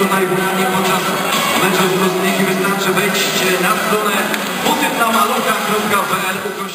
najwyraźniej podczas meczu z Ligi wystarczy wejść na stronę butytnamalucha.pl.